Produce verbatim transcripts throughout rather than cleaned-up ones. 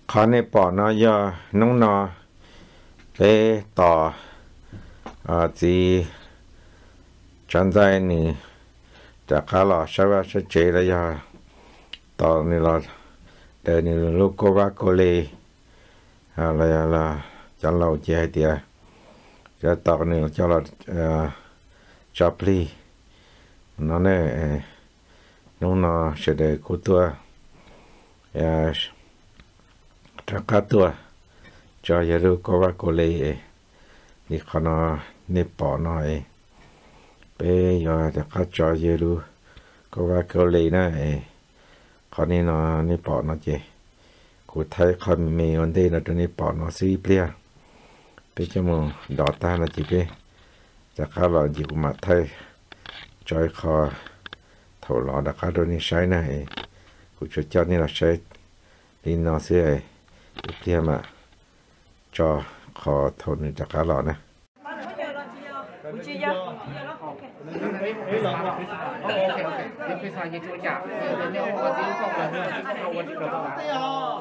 khó này bỏ nó do nông nó bé tỏ à chỉ chân dài nàyจะขาหล่อใช่ว่าใช่เจแล้วยาตอนนี้เราเดินนี่ลูกก็ว่าก็เลยอะไรล่ะจะเราเจเดียจะตอนนี้จะเราเอ่อจับลีนั่นเองน้องน้าเสด็จกูตัวเอ่อจะกัดตัวจะอย่าลูกก็ว่าก็เลยนี่ขนาดนี่ปอหน่อยไปยาจะเข้าใจเยอะรู้ก็ว่าเกาหลีนะเอคนนี้เนาะนี่ปอเนาะเจกูไทยคนมีวันที่นะตัวนี้ปอเนาะซีเปลี่ยไปจมูกดอตานะจีไปจะเข้าหล่อจีกูมาไทยจอยคอถอดหล่อแต่เข้าตัวนี้ใช้นะเอกูจะเจ้านี่เราใช้ลินนอเสื้อเปลี่ยมาจอคอถอดนี่จะเข้าหล่อนะ不接呀。 OK OK OK，你非常研究一下，人家我只有搞过，我这个搞过。对呀。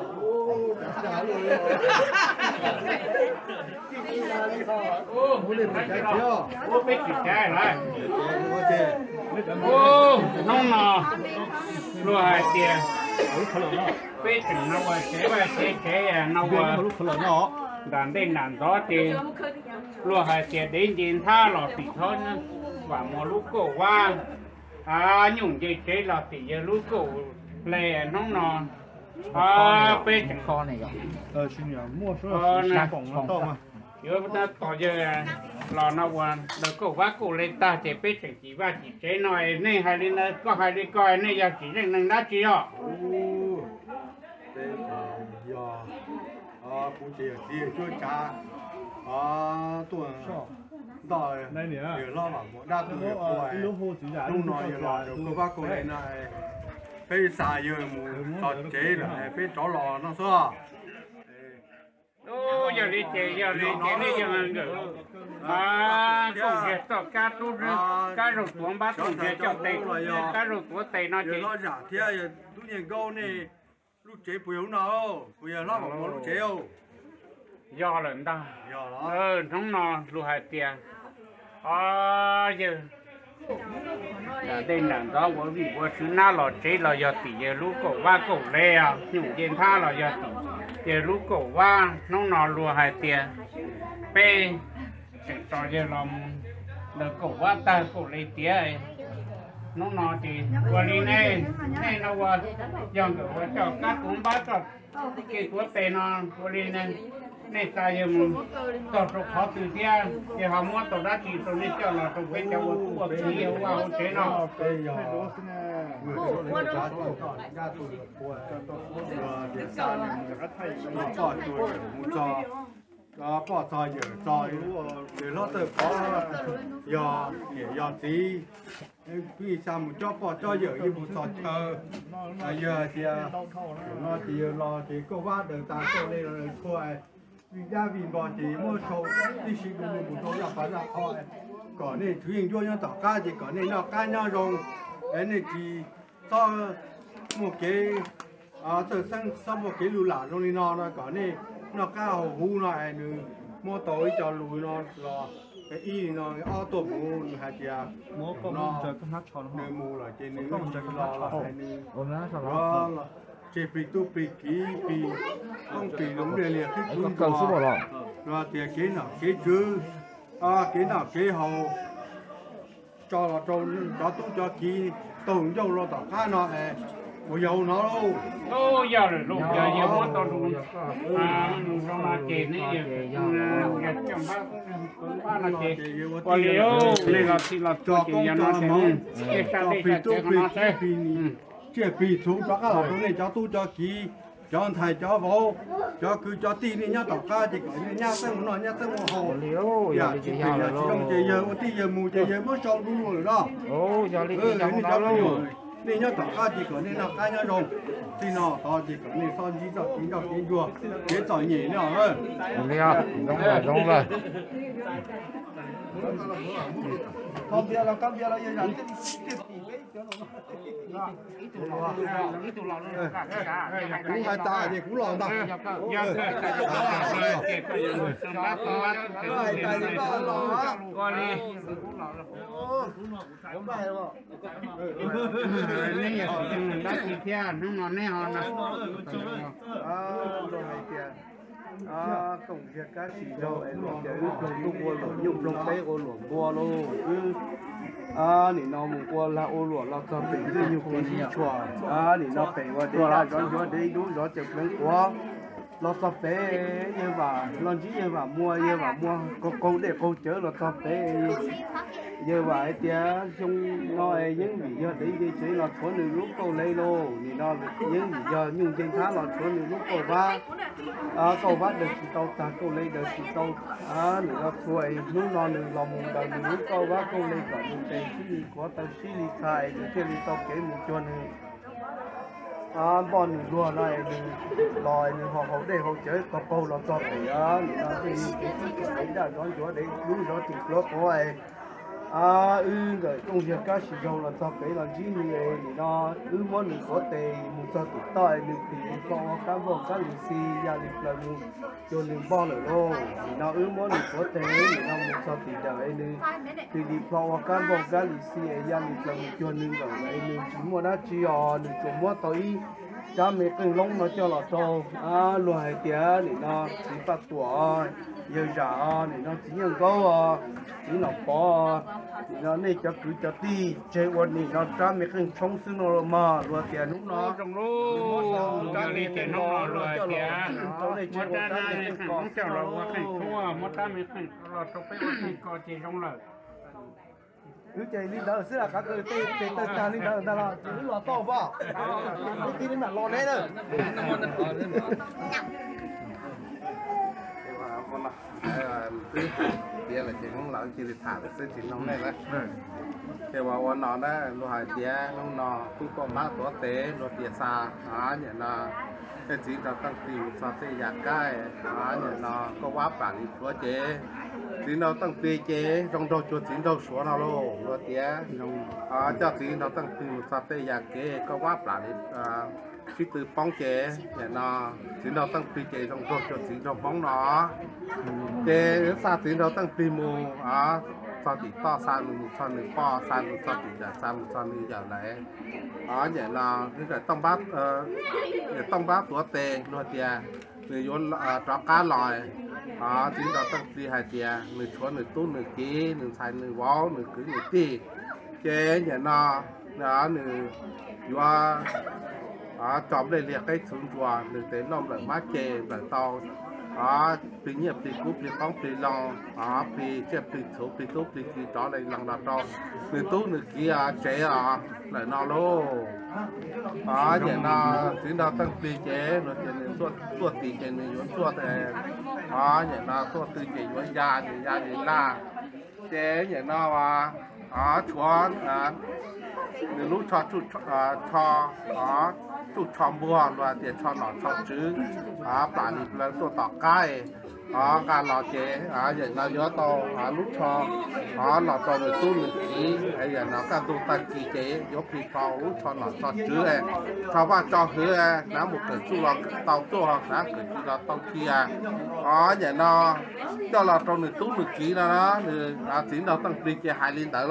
哦，我来买票，我被取钱来。我这，哦，弄了，罗海的，被整那我这边这这呀，那我。đàn đêm đàn gió thì lúa hai tiền đến đến tha lò tỉ thôi nữa và một lúc cổ qua à nhung chơi chơi lò tỉ giờ lúc cổ lè nóng nò à bê chẳng kho này rồi ờ xin nhờ mua số sản phẩm nó to mà chứ ta tỏ giờ lò nó quan rồi cổ quá cổ lên ta chỉ bê chẳng chỉ và chỉ chơi nói này hai lên có hai lên coi này giờ chỉ lên năng đá chỉ rồi à cũng chỉ chỉ cho cha à tuần đòi này nè để lo mà một đa tuổi tuổi lúc nói giờ lo rồi cô bác cô này này phải xài giờ mù trò chế này phải trò lò nó sao ô giờ đi chơi giờ đi chơi này giờ ăn được à công việc cho cá tu cá rụt tuồng bát tuồng việc cho tây cá rụt của tây nó chỉ nó giả thế giờ tu nhiên câu này lúc chế bùi không nào bùi giờ nó bảo lúc chế đâu do lần ta ờ nóng nò lúa hai tiền à giờ là đây là đó bởi vì bữa xưa na lò chế là giờ tỷ giờ lúa cổ va cổ lê à nhung tiền tha là giờ tỷ giờ lúa cổ va nóng nò lúa hai tiền p cho giờ làm là cổ va ta cổ lê tiền nó nọ thì qua đi này này nó qua dòng của cho các cũng bắt cho cái của tây nó qua đi này này ta giờ tao cho khó từ kia thì họ mua tao đã chỉ tao đi cho là tao phải cho qua cái gì qua cái nó đó bỏ cho giờ cho để nó tự có giờ để giờ tí vì sao một cho bỏ cho giờ như một trò chơi giờ thì nó thì lo thì cô bác được ta cô đây là cô ấy vì gia vì bỏ thì mua số đi xin được một số là phải là thôi còn này thứ hình cho nhau tỏ ca thì còn này nó ca nhau rồi cái này thì cho một cái à từ sang sau một cái lù lả rồi nó nó còn này nó cao hú lại nữa mua tối cho lùi nó lo cái y nó cái ô tô mù hay gì à mua con chơi con hát tròn nơi mù là trên nơi con chơi con hát tròn ôm nó sao đó chỉ bị tu bị ký bị không bị đúng đề liệt cái con cần số bỏ lọ rồi thì cái nào cái chữ à cái nào cái hậu cho là cho cho tu cho ký tổng dầu lo tỏ cá nó này một dầu nó đâu ô giờ rồi lúc giờ giờ mua tao luôn à nó mà chị này giờ giờ chồng ba cũng ba là chị còn liệu này là thì là cho chị nhà nó xem cái sao đây là chị nó xem chỉ bị xuống cho các loại này cho tu cho ký cho thầy cho vô cho cứ cho tin đi nhá tỏ ca chỉ có nhá xem nó nhá xem một hồ liệu giờ chị giờ là trong chị giờ một tí giờ mù chị giờ mới cho luôn rồi đó ô giờ đi chị cho nó luôn nên nhớ tỏ ca chỉ có nên là ca nhá rồi thì nó to chỉ có nên son chỉ cho chính cho chính chùa cái giỏi nhỉ nữa hơn đi à đúng rồi đúng rồi không biết là các biết là giờ cũng hai ta thì cũng lòng ta giờ cái cái đó là cái cái sâm bát sâm bát hai ta thì có lòng qua điนี่ดักที่เที่ยน้องนอนแน่นอนนะ à rồi này kìa à tổng việc các chỉ đâu em lồng để lúc lồng lúc qua lồng nhung lồng tay ô lồng qua luôn à nị nó muốn qua là ô lồng là cho tỉnh dư nhiều con gì chua à nị nó phải qua đây là chọn chọn đây đúng chọn chụp lên qua nó cho bé như và lần chỉ như và mua như và mua có con để con chở nó cho bé như vậy thì chung nó những vì do đấy đi chơi là có nhiều lúc câu lấy lô thì nó những vì do nhưng trên tháng là có nhiều lúc câu ba à câu bắt được thì câu ta câu lấy được thì câu à thì nó xuôi lúc nó được lòng đầu lúc câu bắt câu lấy cả những cái gì có tao xí đi khai những cái đi tao kể một cho nên à bọn người đua này đừng lòi đừng họ họ để họ chơi có câu là cho thì á nó thì cái cái đấy là nó chỗ đấy lúc đó thì nó có ai à ừ rồi công việc các sử dụng là cho cái là gì này thì nó ừ muốn được có tiền một cho tụi tôi được thì có các bộ các lì xì gia đình là một cho nên bao nữa luôn thì nó ừ muốn được có tiền thì nó một cho tiền đời nên thì đi có các bộ các lì xì gia đình là một cho nên rồi nên chỉ muốn nó chỉ ở được cho mua tới cha mẹ cái lông nó cho là cho à loài tía thì nó chỉ bắt tuổi giờ già thì nó chỉ nhận câu chỉ nó bỏ thì nó này cho cứ cho đi chơi quân thì nó cha mẹ cái chống xương nó mà loài tía lúc nó trong lúc cha mẹ cái nó loài tía mất ra này không chịu rồi quá cái thua mất ra mẹ cái rồi trong cái cái có chỉ trong lời cứ chơi đi đỡ xưa là các cái tê tê tê ta đi đỡ ta là chỉ là to vào cái đi mà lo đấy nữa dia là chỉ không lão chỉ được thả được sự chỉ nông này đấy thì vàoวันนอนได้ลูกหายเตี้ยน้องนอผู้กองมาตัวเตะรถเตี้ยซาหาเนี่ยนะเป็นสิ่งเราตั้งตีสอดเสียอยากใกล้หาเนี่ยนะก็ว่าป่าอีกตัวเจสิ่งเราตั้งตีเจตรงตัวจุดสิ่งเราสวนเราโลรถเตี้ยอ่าเจ้าสิ่งเราตั้งตีสอดเสียอยากเกก็ว่าป่าอีกอ่าที่ตือป้องเจเนี่ยนะสิ่งเราตั้งตีเจตรงตัวจุดสิ่งเราป้องเนาะเจซาสิ่งเราตั้งตีมูอ่าcho thì to sang một cho người po sang một cho thì giả sang một cho người giả này đó vậy là cái cái tông bát cái tông bát của tề luôn tiền người vốn cho cá lòi đó chính là tông đi hai tiền người chúa người tu người ký người sai người vó người cứ người ti chế vậy nó đó người vua đó chọn đây liệt cái xuống chùa người tới nông lại mát chè lại tàu àปีนี้ปีกุ๊ปีต้องปีลองอ่าปีเจ็บปีถูปีทุบปีกี่ต่อเลยหลังละต่อหนึ่งตู้หนึ่งกี่อ่ะเจ๊อ่ะเลยนอโลอ่าอย่างน่ะถึงเราตั้งปีเจ๊เราจะหนึ่งตัวตัวตีเจ๊หนึ่งย้อนตัวแต่อ่าอย่างน่ะตัวตีเจ๊ย้อนยาเนี่ยยาเนี่ยล่าเจ๊อย่างน่ะว่าอ่าชวนอ่าหนึ่งลูกชอจุดอ่าชออ่าจุดชอมบัวว่าเดี๋ยวชอหนอนชอจื้ออ่าปลาหนึ่งแล้วตัวต่อใกล้อ๋อการหล่อเจ๊อ่าอย่างเราเยอะโตอ่าลูกชออ๋อหล่อโตหนึ่งตู้หนึ่งกี่ไอ้อย่างเราการตัวตัดกี่เจ๊ยกปีทองลูกชอหนอนชอจื้อไอ้ชาวบ้านจอหือไอ้น้ำหมดเกิดสู้เราเตาตัวนะเกิดที่เราต้องเคียอ๋ออย่างเราเจ้าเราโตหนึ่งตู้หนึ่งกี่แล้วนะหนึ่งอ่าสิ่งเราต้องปีเจ๊หายลินแต่โล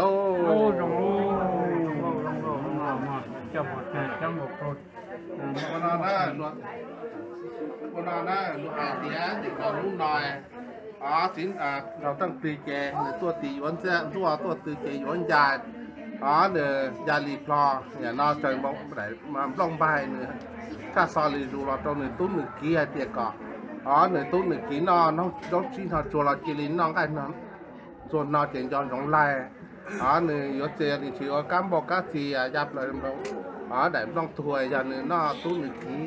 cho một cho một rồi วันนั้นนะวันนั้นนะลูกไอเดียเด็กเราลูกน้อยอ๋อสินอ่าเราต้องตีเจหรือตัวตีวันเส้นตัวตัวตีเจวันยาอ๋อเนี่ยยาลีพลอเนี่ยนอใจมองไหนมาลองใบเนี่ยถ้าซอลีดูเราตรงหนึ่งตุ้นหนึ่งกี้เตียก่ออ๋อหนึ่งตุ้นหนึ่งกี้นอน้องน้องชิ้นทอดจัวเราจีรินน้องกันน้องส่วนนอเจียนจอนของไล่อ๋อหนึ่งยศเจียนี่ชื่อว่ากัมบอกกัสซีอ่ะยับเลยน้องอ๋อได้น้องถวยอย่างหนึ่งนอตุ้นหนึ่งกี้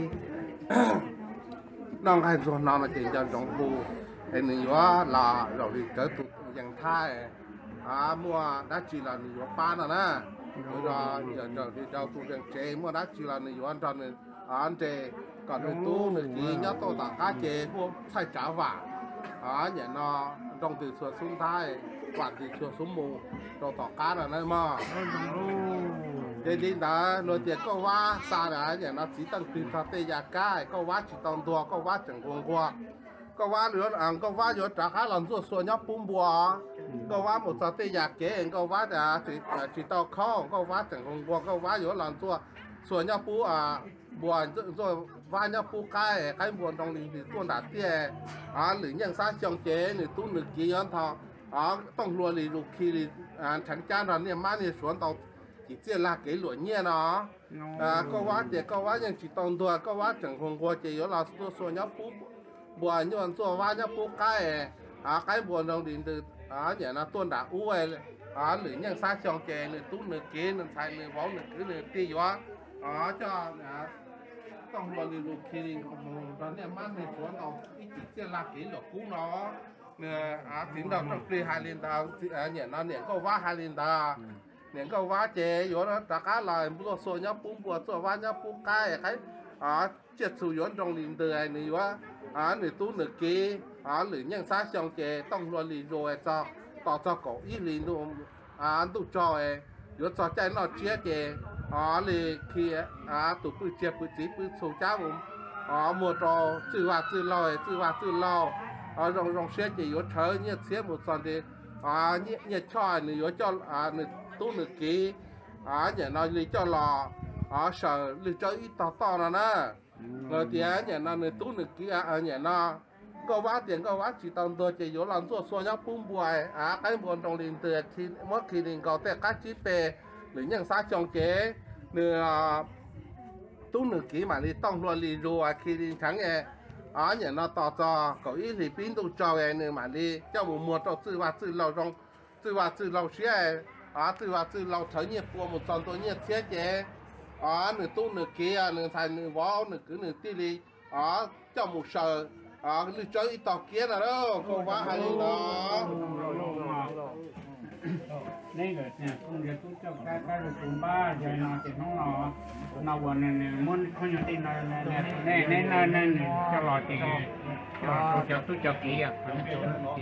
น้องให้ส่วนนอมาเจียนจอนของบูไอ้หนึ่งว่าลาเราดิเกิดตุอย่างท้ายอ่ามัวนักจีรานี่ว่าป้าน่ะนะเราเราเราเราตุอย่างเจมัวนักจีรานี่ว่าตอนนี้อ่านเจก่อนหนึ่งตู้หนึ่งกี้ยัดตัวต่างก้าเจพวกใช้จ่าว่าอ๋ออย่างนอต้องตื่นส่วนซุ้มท้ายกวาดตื่นส่วนซุ้มมูเราต่อก้าน่ะนั่นมั้งเจ cái đi đó nó chỉ có quá xa đó nhà nó chỉ tăng từ thọ tây nhà cái có quá chỉ tăng đua có quá chẳng quan qua có quá nữa ăn có quá nữa trả khá lần rồi số nhóc bún bò có quá một thọ tây nhà kế có quá là chỉ chỉ tao khó có quá chẳng quan qua có quá nữa lần rồi số nhóc bún à bò rồi vài nhóc bún cái cái bò trong linh thì tuôn đã tiền à lưỡi nhân sát trong chế lưỡi tu lưỡi kia anh thọ àต้องรวยเลยลูกคีเลยอ่าฉันจ้างเราเนี่ยมาเนี่ยสวนต่อchỉ chia là cái lúa nhẹ nó à có quá thì có quá nhưng chỉ tông đùa có quá chẳng không qua chỉ có là số số nhóc phú bùa như anh số quá nhóc phú cái à cái bùa đồng điện từ à nhà nó tuôn đã u ấy à lưỡi nhân sát trong chè lưỡi tú lưỡi kế lưỡi xài lưỡi bóng lưỡi cứ lưỡi tì quá à cho àต้องรอดูคีริงของเราเนี่ยมันในสวนเราอีกเสียหลักกี่หลอกกู้เนาะเนี่ยอาถึงเราต้องปลีฮาลินดาเนี่ยนั่นเนี่ยก็ว่าฮาลินดาเนี่ยก็ว่าเจอยู่นะตะก้าลายบุตรโซนยับปุ้งบัวตัวว่ายับปุ้งใกล้ใครอ่าเจ็ดสุยนตรงลินเดือยนี่ว่าอ่าหนึ่งตู้หนึ่งกีอ่าหรือยังซาชองเจต้องรอลีโรยจอต่อจอเก่าอีลินดูอ่าดูจอยอยู่จอใจนอเจี๊ยเจอ๋อเลยคืออ่าตัวปืนเจ็บปืนจีปืนสูงจ้าผมอ๋อมัวจอจื้อว่าจื้อลอยจื้อว่าจื้อเล่าอ๋อรองรองเสียจีอยู่เฉยเนี่ยเสียหมดตอนเดียอ๋อเนี่ยเนี่ยชอยเนี่ยอยู่จออ่าเนี่ยตู้หนึ่งกีอ๋อเนี่ยนอยเลยจอหล่ออ๋อเสือเลยจออีต่อต่อนะนะrồi thìเนี่ยนอยตู้หนึ่งกีอ่ะเนี่ยนอก็ว่าเตียงก็ว่าจีตอนตัวจีอยู่หลังตัวส่วนยับปุ้งบวยอ่ะใครบนตรงลินเตือทีมดคีริงก็แต่กัดจีเปหรือยังซาจองเจเนื้อตู้หนึ่งกี่มาลีต้องรวลีรัวคีรินทั้งเออ๋อเนี่ยเราต่อจอเขาอีหลีปิ้นตู้จอเอเนื้อมาลีเจ้าหมูมัวตัวซื้อว่าซื้อเราตรงซื้อว่าซื้อเราเชี่ยอ๋อซื้อว่าซื้อเราเถยเนี่ยปัวหมดตอนตัวเนี่ยเชี่ยเจอ๋อหนึ่งตู้หนึ่งกี่อ่ะหนึ่งไทยหนึ่งวอลหนึ่งคือหนึ่งตีลีอ๋อเจ้าหมูเสืออ๋อหรือเจ้าอีตอกเกี้ยนะเด้อก็ว่าให้เนาะนี่เลยเนี่ยคุณเดี๋ยวตู้เจ้าแก่แก่ลูกคุณบ้านใหญ่นอนเจ็บน้องหนอนาวันเนี่ยเนี่ยมันคนอยู่ที่นั่นเนี่ยเนี่ยเนี่ยเนี่ยเนี่ยจะรอจริงจะจะตู้เจ้ากี่อ่ะกี่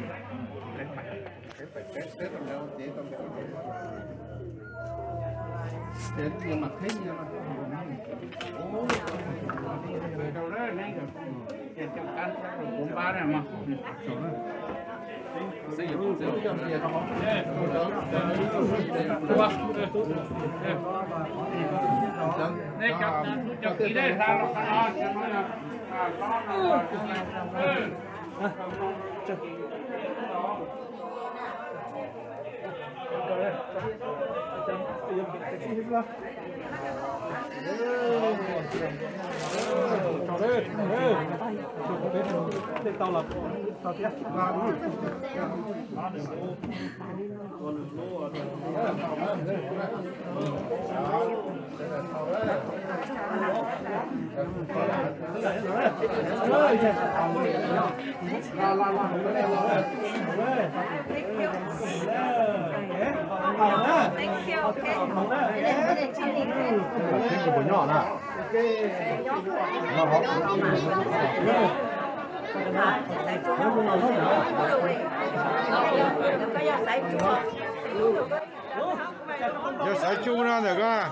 เด็กยังมาทิ้งยังมาโอ้ย đâu đó này rồi tiền trong căn bốn ba này mà xây dựng xây dựng cho tiền không đây cho cho kỹ đây ra nó khó cho nó là Chào đây, chào đây. Đây tao là tao tiếp. Thank you. Okay. Để để cho mình. Cái của bố nhỏ nè. Nó hot. giờ sải chu ra được à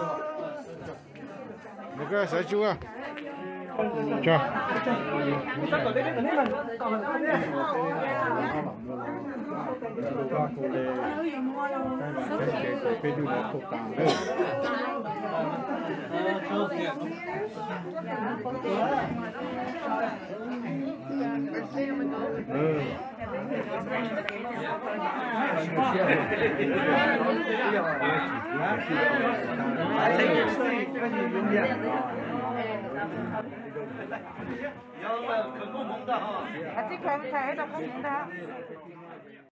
được cái sải chu à cho ừ. 같이 경찰에다 보낸다.